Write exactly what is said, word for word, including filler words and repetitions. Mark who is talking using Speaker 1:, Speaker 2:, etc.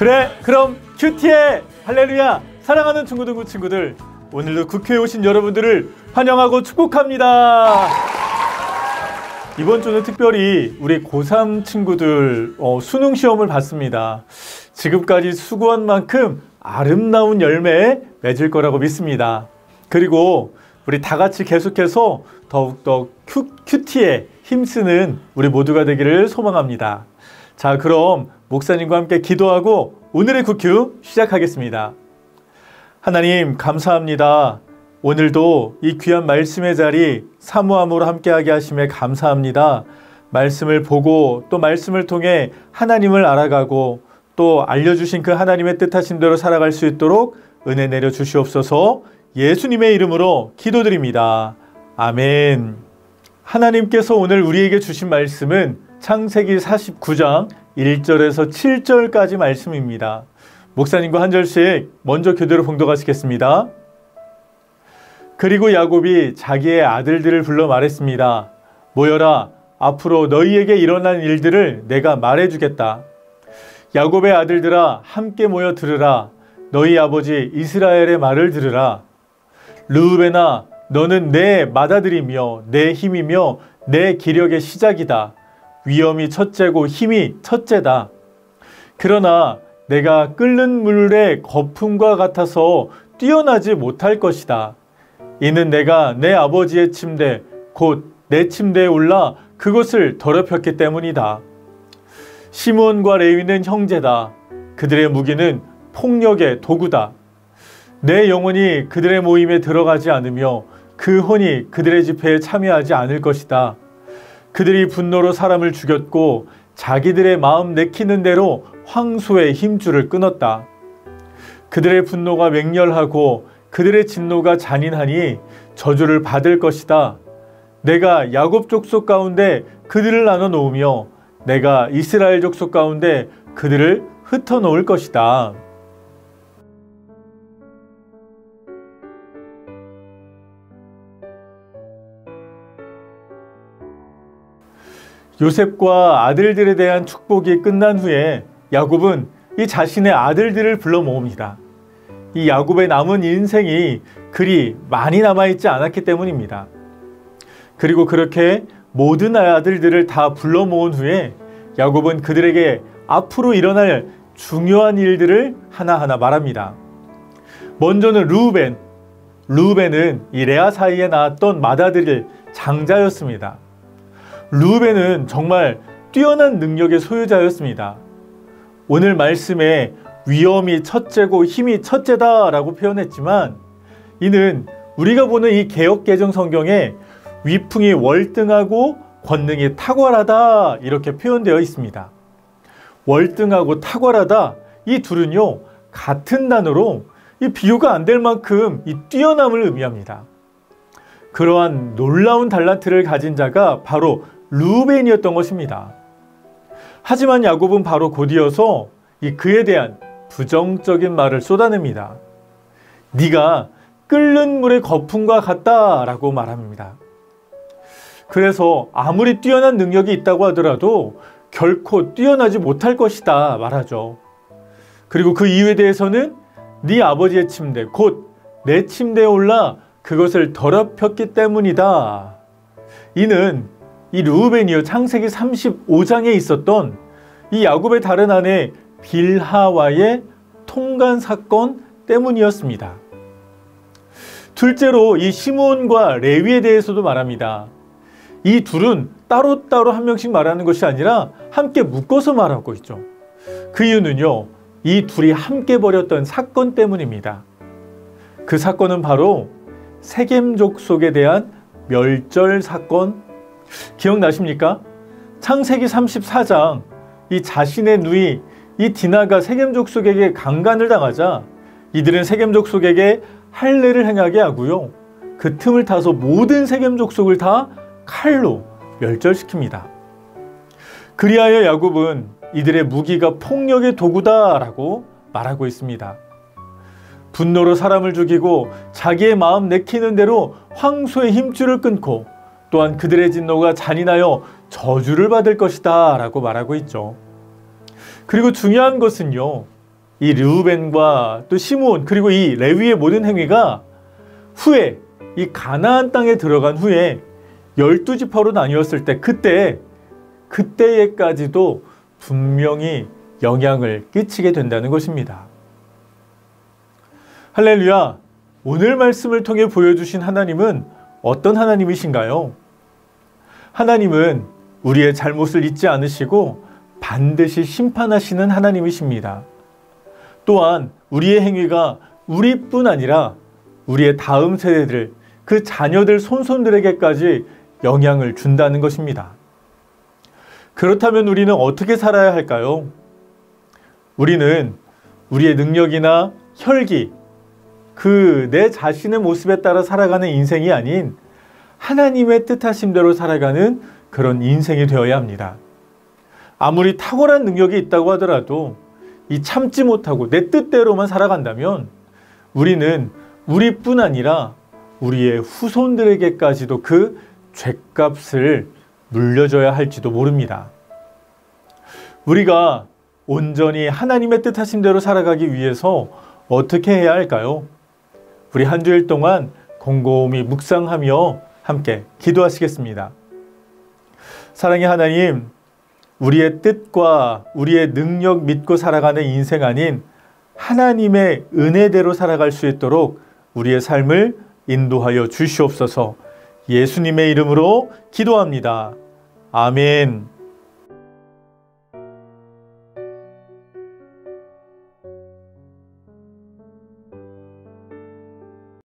Speaker 1: 그래 그럼 큐티해 할렐루야. 사랑하는 중고등부 친구들, 오늘도 국회에 오신 여러분들을 환영하고 축복합니다. 이번 주는 특별히 우리 고삼 친구들 어, 수능 시험을 봤습니다. 지금까지 수고한 만큼 아름다운 열매 맺을 거라고 믿습니다. 그리고 우리 다 같이 계속해서 더욱더 큐, 큐티에 힘쓰는 우리 모두가 되기를 소망합니다. 자, 그럼 목사님과 함께 기도하고 오늘의 국큐 시작하겠습니다. 하나님 감사합니다. 오늘도 이 귀한 말씀의 자리 사모함으로 함께하게 하심에 감사합니다. 말씀을 보고 또 말씀을 통해 하나님을 알아가고 또 알려주신 그 하나님의 뜻하신 대로 살아갈 수 있도록 은혜 내려 주시옵소서. 예수님의 이름으로 기도드립니다. 아멘. 하나님께서 오늘 우리에게 주신 말씀은 창세기 사십구 장 일 절에서 칠 절까지 말씀입니다. 목사님과 한 절씩 먼저 교대로 봉독하시겠습니다. 그리고 야곱이 자기의 아들들을 불러 말했습니다. 모여라, 앞으로 너희에게 일어난 일들을 내가 말해주겠다. 야곱의 아들들아, 함께 모여 들으라. 너희 아버지 이스라엘의 말을 들으라. 르우벤아, 너는 내 맏아들이며 내 힘이며 내 기력의 시작이다. 위엄이 첫째고 힘이 첫째다. 그러나 내가 끓는 물의 거품과 같아서 뛰어나지 못할 것이다. 이는 내가 내 아버지의 침대 곧 내 침대에 올라 그것을 더럽혔기 때문이다. 시므온과 레위는 형제다. 그들의 무기는 폭력의 도구다. 내 영혼이 그들의 모임에 들어가지 않으며 그 혼이 그들의 집회에 참여하지 않을 것이다. 그들이 분노로 사람을 죽였고 자기들의 마음 내키는 대로 황소의 힘줄을 끊었다. 그들의 분노가 맹렬하고 그들의 진노가 잔인하니 저주를 받을 것이다. 내가 야곱 족속 가운데 그들을 나눠 놓으며 내가 이스라엘 족속 가운데 그들을 흩어 놓을 것이다. 요셉과 아들들에 대한 축복이 끝난 후에 야곱은 이 자신의 아들들을 불러 모읍니다. 이 야곱의 남은 인생이 그리 많이 남아있지 않았기 때문입니다. 그리고 그렇게 모든 아들들을 다 불러 모은 후에 야곱은 그들에게 앞으로 일어날 중요한 일들을 하나하나 말합니다. 먼저는 르우벤. 르우벤은 이 레아 사이에 낳았던 맏아들 장자였습니다. 르우벤은 정말 뛰어난 능력의 소유자였습니다. 오늘 말씀에 위엄이 첫째고 힘이 첫째다 라고 표현했지만 이는 우리가 보는 이 개역개정 성경에 위풍이 월등하고 권능이 탁월하다 이렇게 표현되어 있습니다. 월등하고 탁월하다, 이 둘은요 같은 단어로 이 비교가 안 될 만큼 이 뛰어남을 의미합니다. 그러한 놀라운 달란트를 가진 자가 바로 르우벤이었던 것입니다. 하지만 야곱은 바로 곧이어서 이 그에 대한 부정적인 말을 쏟아냅니다. 네가 끓는 물의 거품과 같다 라고 말합니다. 그래서 아무리 뛰어난 능력이 있다고 하더라도 결코 뛰어나지 못할 것이다 말하죠. 그리고 그 이유에 대해서는 네 아버지의 침대 곧 내 침대에 올라 그것을 더럽혔기 때문이다. 이는 이 르우벤이요 창세기 삼십오 장에 있었던 이 야곱의 다른 아내 빌하와의 통간 사건 때문이었습니다. 둘째로 이 시므온과 레위에 대해서도 말합니다. 이 둘은 따로따로 한 명씩 말하는 것이 아니라 함께 묶어서 말하고 있죠. 그 이유는요, 이 둘이 함께 벌였던 사건 때문입니다. 그 사건은 바로 세겜 족속에 대한 멸절 사건. 기억나십니까? 창세기 삼십사 장, 이 자신의 누이 이 디나가 세겜 족속에게 강간을 당하자 이들은 세겜 족속에게 할례를 행하게 하고요, 그 틈을 타서 모든 세겜 족속을 다 칼로 멸절시킵니다. 그리하여 야곱은 이들의 무기가 폭력의 도구다라고 말하고 있습니다. 분노로 사람을 죽이고 자기의 마음 내키는 대로 황소의 힘줄을 끊고 또한 그들의 진노가 잔인하여 저주를 받을 것이다 라고 말하고 있죠. 그리고 중요한 것은요, 이 르우벤과 또 시므온 그리고 이 레위의 모든 행위가 후에 이 가나안 땅에 들어간 후에 열두 지파로 나뉘었을 때 그때 그때에까지도 분명히 영향을 끼치게 된다는 것입니다. 할렐루야! 오늘 말씀을 통해 보여주신 하나님은 어떤 하나님이신가요? 하나님은 우리의 잘못을 잊지 않으시고 반드시 심판하시는 하나님이십니다. 또한 우리의 행위가 우리뿐 아니라 우리의 다음 세대들, 그 자녀들 손손들에게까지 영향을 준다는 것입니다. 그렇다면 우리는 어떻게 살아야 할까요? 우리는 우리의 능력이나 혈기, 그 내 자신의 모습에 따라 살아가는 인생이 아닌 하나님의 뜻하심대로 살아가는 그런 인생이 되어야 합니다. 아무리 탁월한 능력이 있다고 하더라도 이 참지 못하고 내 뜻대로만 살아간다면 우리는 우리뿐 아니라 우리의 후손들에게까지도 그 죗값을 물려줘야 할지도 모릅니다. 우리가 온전히 하나님의 뜻하신 대로 살아가기 위해서 어떻게 해야 할까요? 우리 한 주일 동안 곰곰이 묵상하며 함께 기도하시겠습니다. 사랑의 하나님, 우리의 뜻과 우리의 능력 믿고 살아가는 인생 아닌 하나님의 은혜대로 살아갈 수 있도록 우리의 삶을 인도하여 주시옵소서. 예수님의 이름으로 기도합니다. 아멘.